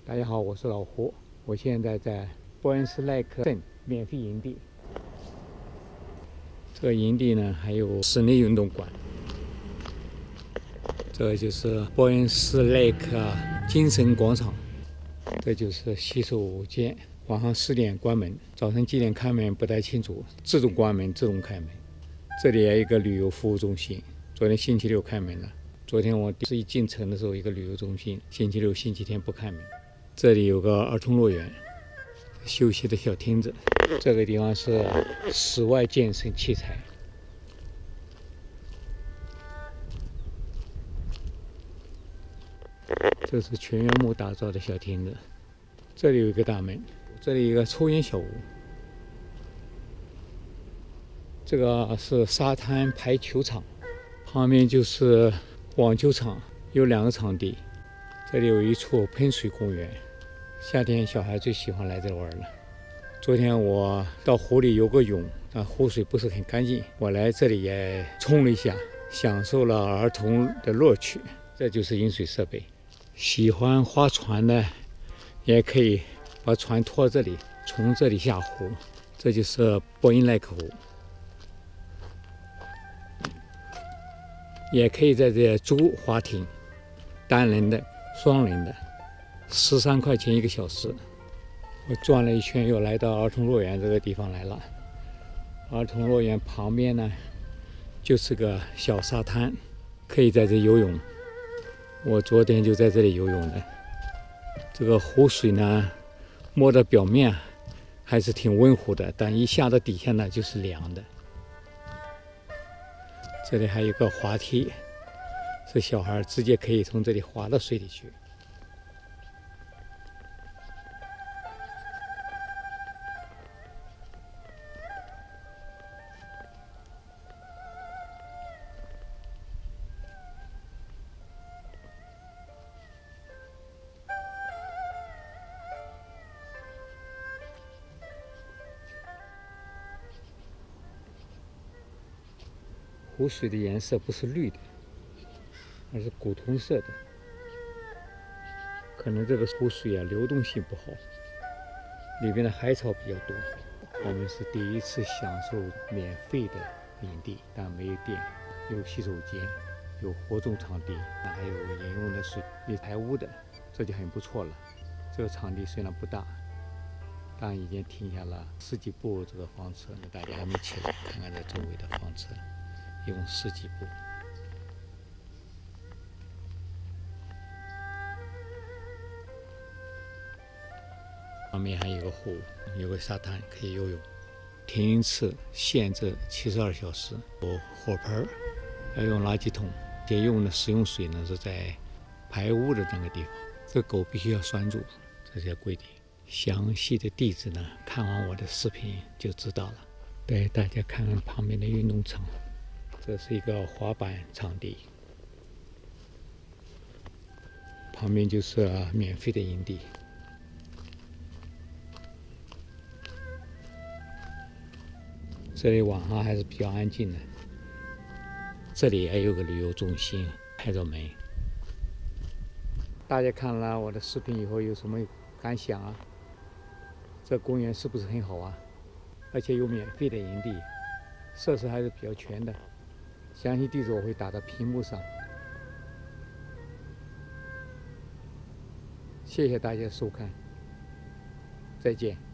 大家好，我是老胡，我现在在波恩斯赖克镇免费营地。这个营地呢，还有室内运动馆。这个就是波恩斯赖克精神广场，这就是洗手间。晚上10点关门，早晨几点开门不太清楚，自动关门、自动开门。这里还有一个旅游服务中心，昨天星期六开门了。昨天我一进城的时候，一个旅游中心，星期六、星期天不开门。这里有个儿童乐园，休息的小亭子。这个地方是室外健身器材。这是全原木打造的小亭子。这里有一个大门，这里有一个抽烟小屋。这个是沙滩排球场，旁边就是网球场，有2个场地。这里有一处喷水公园，夏天小孩最喜欢来这玩了。昨天我到湖里游个泳，湖水不是很干净，我来这里也冲了一下，享受了儿童的乐趣。这就是饮水设备，喜欢划船的也可以把船拖这里，从这里下湖。这就是波恩赖克湖，也可以在这租划艇，单人的、双人的，13块钱1个小时。我转了一圈，又来到儿童乐园这个地方来了。儿童乐园旁边呢，就是个小沙滩，可以在这游泳。我昨天就在这里游泳的。这个湖水呢，摸到表面还是挺温乎的，但一下到底下呢就是凉的。这里还有个滑梯，是小孩直接可以从这里滑到水里去。湖水的颜色不是绿的，而是古铜色的。可能这个湖水流动性不好，里面的海草比较多。我们是第一次享受免费的营地，但没有电，有洗手间，有活动场地，还有饮用的水，有排污的，这就很不错了。这个场地虽然不大，但已经停下了10几部这个房车，大家还没起来看看这周围的房车。一共10几部。旁边还有个湖，有个沙滩可以游泳。停一次限制72小时。有火盆，要用垃圾桶。节用的食用水呢是在排污的那个地方。这狗必须要拴住，这些规定。详细的地址呢，看完我的视频就知道了。带大家看看旁边的运动场。这是一个滑板场地，旁边就是免费的营地。这里晚上还是比较安静的。这里也有个旅游中心，开着门。大家看了我的视频以后有什么感想啊？这公园是不是很好啊？而且有免费的营地，设施还是比较全的。详细地址我会打到屏幕上。谢谢大家收看，再见。